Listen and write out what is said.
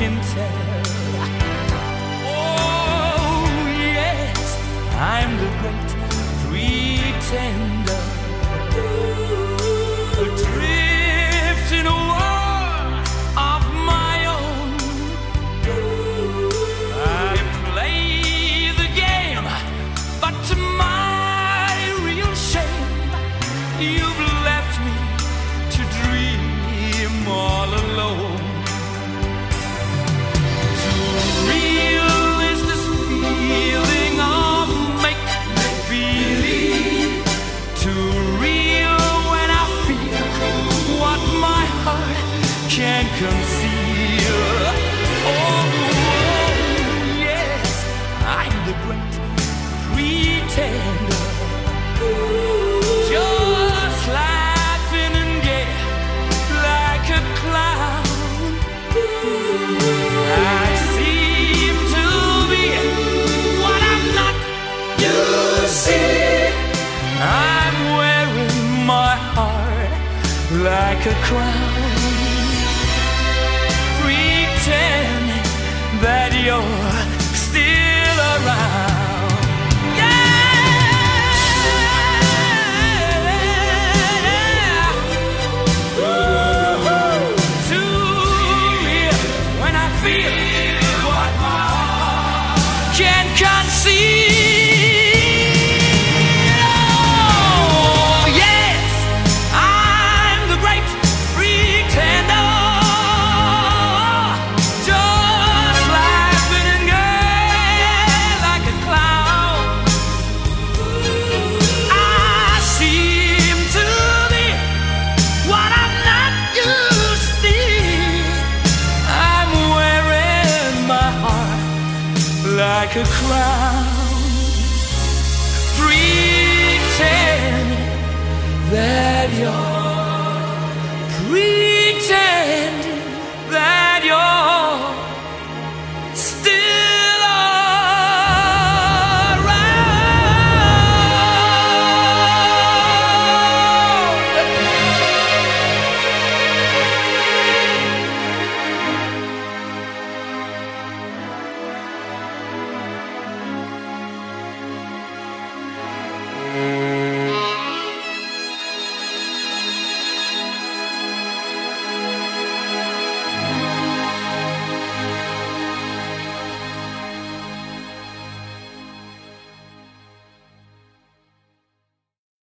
can tell. Oh, yes, I'm the great pretender, adrift in a world of my own. I play the game, but to my real shame, you've left me to dream all alone. Too real is this feeling of make-believe. Too real when I feel what my heart can't conceal. Oh, yes, I'm the great pretender, just laughing and gay like a clown. I seem to be what I'm not. You see, I'm wearing my heart like a crown, pretending that you're still around. Yeah, too real when I feel what my heart can't conceal. Oh, yes, I'm the great pretender, just laughing and gay like a clown. I seem to be what I'm not. You see, I'm wearing my heart like a crown, pretending that you're pretty.